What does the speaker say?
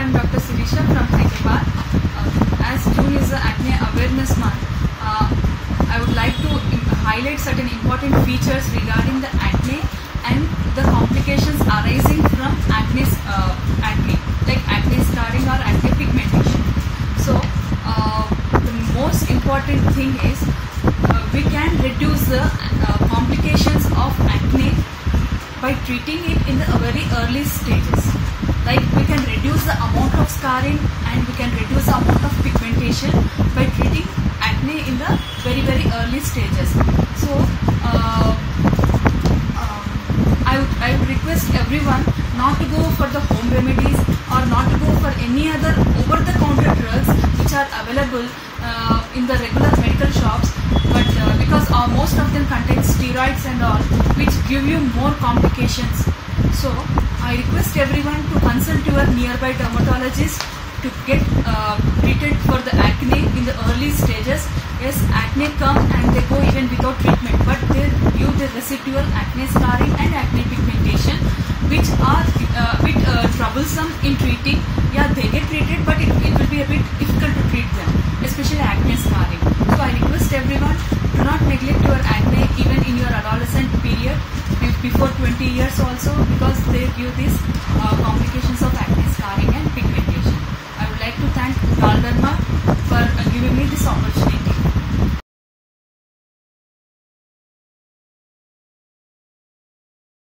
I'm Dr. Sirisha from Hyderabad. As June is the Acne Awareness Month, I would like to highlight certain important features regarding the acne and the complications arising from acne, like acne scarring or acne pigmentation. So, the most important thing is we can reduce the complications of acne by treating it in the very early stages. Like we can reduce the amount of scarring and we can reduce the amount of pigmentation by treating acne in the very early stages. So I would request everyone not to go for the home remedies or not to go for any other over-the-counter drugs which are available in the regular medical shops, but because most of them contain steroids and all, which give you more complications. So I request everyone to consult your nearby dermatologist to get treated for the acne in the early stages. Yes, acne come and they go even without treatment, but they give the residual acne scarring and acne pigmentation, which are a bit troublesome in treating. Yeah, they get treated, but it